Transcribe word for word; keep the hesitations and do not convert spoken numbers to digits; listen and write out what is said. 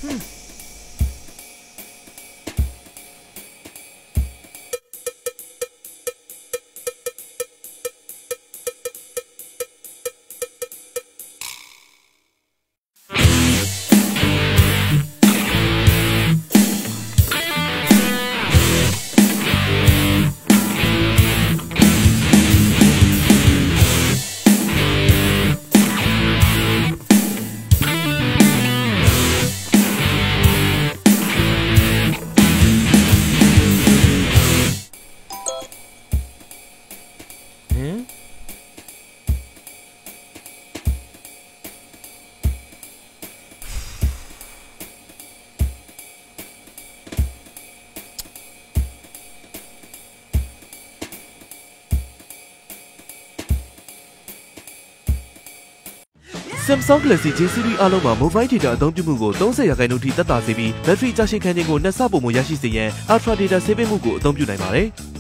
Samsung Galaxy J Series အားလုံးမှာ Mobile Data အသုံးပြုမှုကိုသုံးဆယ်ရာခိုင်နှုန်းထိသက်သာစေပြီး Battery ကြာရှည်ခံခြင်းကိုနှစ်ဆပိုမိုရရှိစေရန် Ultra Data Saving မှုကိုအသုံးပြုနိုင်ပါတယ်။